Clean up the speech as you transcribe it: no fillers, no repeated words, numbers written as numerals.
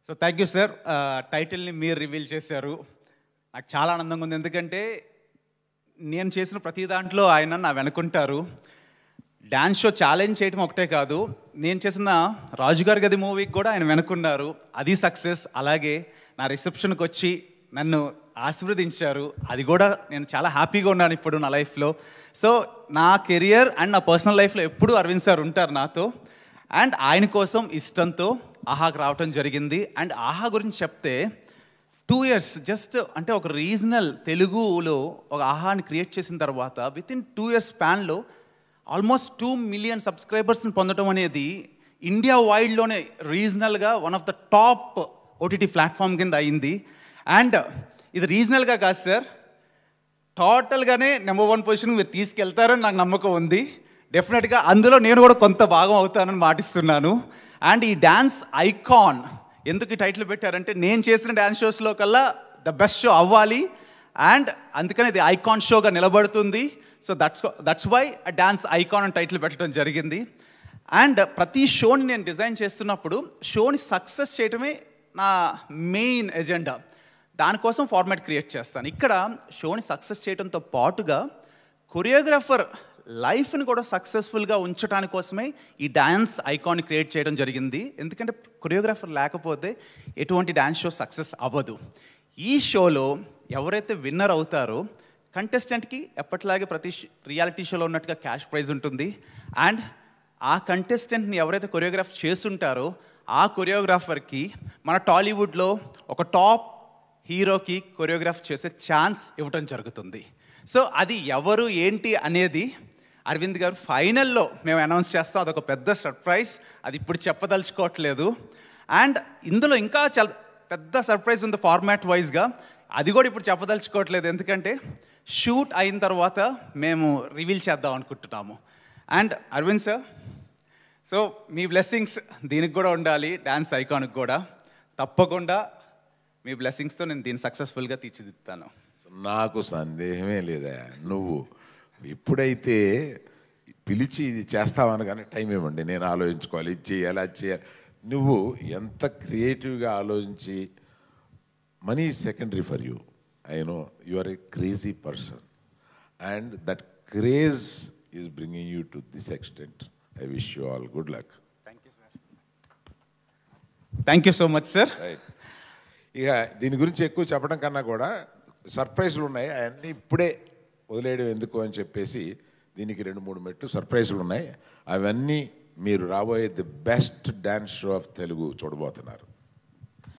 So thank you sir. టైటిల్ని మీరు reveal చేశారు. నాకు చాలా ఆనందంగా ఉంది, ఎందుకంటే నేను చేసిన ప్రతి దాంట్లో ఆయన నా వెనుకుంటారు. డ్యాన్స్ షో ఛాలెంజ్ చేయడం ఒకటే కాదు, నేను చేసిన రాజుగారి గది మూవీకి కూడా ఆయన వెనుకున్నారు. అది సక్సెస్. అలాగే నా రిసెప్షన్కి వచ్చి నన్ను ఆశీర్వదించారు. అది కూడా నేను చాలా హ్యాపీగా ఉన్నాను ఇప్పుడు నా లైఫ్లో. సో నా కెరియర్ అండ్ నా పర్సనల్ లైఫ్లో ఎప్పుడూ అరవింద్ సార్ ఉంటారు నాతో. అండ్ ఆయన కోసం ఇష్టంతో ఆహాకి రావటం జరిగింది. అండ్ ఆహా గురించి చెప్తే 2 years జస్ట్ అంటే ఒక రీజనల్ తెలుగులో ఒక ఆహాని క్రియేట్ చేసిన తర్వాత వితిన్ 2 years స్పాన్లో ఆల్మోస్ట్ 2 million సబ్స్క్రైబర్స్ని పొందడం అనేది ఇండియా వైడ్లోనే రీజనల్గా one of the top OTT platform కింద అయింది. అండ్ ఇది రీజనల్గా కాదు సార్, టోటల్గానే నెంబర్ 1 పొజిషన్ మీరు తీసుకెళ్తారని నాకు నమ్మకం ఉంది. డెఫినెట్గా అందులో నేను కూడా కొంత భాగం అవుతానని మాటిస్తున్నాను. అండ్ ఈ డ్యాన్స్ ఐకాన్ ఎందుకు ఈ టైటిల్ పెట్టారంటే, నేను చేసిన డ్యాన్స్ షోస్లో కల్లా ద బెస్ట్ షో అవ్వాలి, అండ్ అందుకని ఇది ఐకాన్ షోగా నిలబడుతుంది. So that's why dance icon అని టైటిల్ పెట్టడం జరిగింది. అండ్ ప్రతి షోని నేను డిజైన్ చేస్తున్నప్పుడు షోని సక్సెస్ చేయడమే నా మెయిన్ ఎజెండా. దానికోసం ఫార్మాట్ క్రియేట్ చేస్తాను. ఇక్కడ షోని సక్సెస్ చేయడంతో పాటుగా కొరియోగ్రాఫర్ లైఫ్ని కూడా సక్సెస్ఫుల్గా ఉంచడానికి కోసమే ఈ డ్యాన్స్ ఐకాన్ని క్రియేట్ చేయడం జరిగింది. ఎందుకంటే కొరియోగ్రాఫర్ లేకపోతే ఎటువంటి డ్యాన్స్ షో సక్సెస్ అవ్వదు. ఈ షోలో ఎవరైతే విన్నర్ అవుతారో కంటెస్టెంట్కి ఎప్పటిలాగే ప్రతి రియాలిటీ షోలో ఉన్నట్టుగా క్యాష్ ప్రైజ్ ఉంటుంది. అండ్ ఆ కంటెస్టెంట్ని ఎవరైతే కొరియోగ్రాఫ్ చేస్తుంటారో ఆ కొరియోగ్రాఫర్కి మన టాలీవుడ్లో ఒక టాప్ హీరోకి కొరియోగ్రాఫ్ చేసే ఛాన్స్ ఇవ్వటం జరుగుతుంది. సో అది ఎవరు ఏంటి అనేది అరవింద్ గారు ఫైనల్లో మేము అనౌన్స్ చేస్తాం. అదొక పెద్ద సర్ప్రైజ్, అది ఇప్పుడు చెప్పదలుచుకోవట్లేదు. అండ్ ఇందులో ఇంకా చాలా పెద్ద సర్ప్రైజ్ ఉంది ఫార్మాట్ వైజ్గా, అది కూడా ఇప్పుడు చెప్పదలుచుకోవట్లేదు, ఎందుకంటే షూట్ అయిన తర్వాత మేము రివీల్ చేద్దాం అనుకుంటున్నాము. అండ్ అరవింద్ సార్, సో మీ బ్లెస్సింగ్స్ దీనికి కూడా ఉండాలి, డ్యాన్స్ ఐకాన్కి కూడా. తప్పకుండా మీ బ్లెస్సింగ్స్తో నేను దీన్ని సక్సెస్ఫుల్గా తీర్చిదిద్దాను. నాకు సందేహమే లేదా, నువ్వు ఎప్పుడైతే పిలిచి ఇది చేస్తావనగానే టైం ఇవ్వండి, నేను ఆలోచించుకోవాలి, ఇది చేయాలి, అది చేయాలి. నువ్వు ఎంత క్రియేటివ్గా ఆలోచించి, money is secondary for you. I know you are a crazy person and that craze is bringing you to this extent. I wish you all good luck. Thank you sir. Thank you so much sir. Right, ఇక దీని గురించి ఎక్కువ చెప్పడం కన్నా కూడా సర్ప్రైజ్లు ఉన్నాయి, అవన్నీ ఇప్పుడే వదిలేయడం ఎందుకు అని చెప్పేసి దీనికి 2-3 మెట్లు సర్ప్రైజ్లు ఉన్నాయి. అవన్నీ మీరు రాబోయే the best dance show of Telugu చూడబోతున్నారు.